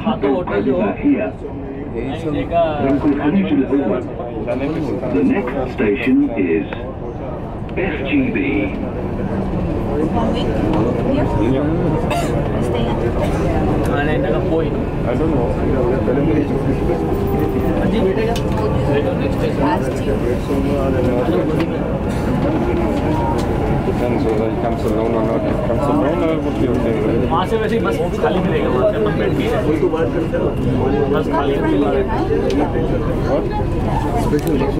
over here. Local Khaleej al-Awwal. The next station is FGB. I don't know. Depends whether he comes alone or not. If he comes alone, it would be okay. वहाँ से वैसे बस खाली मिलेगा वहाँ से अपन बैठ के बस खाली What?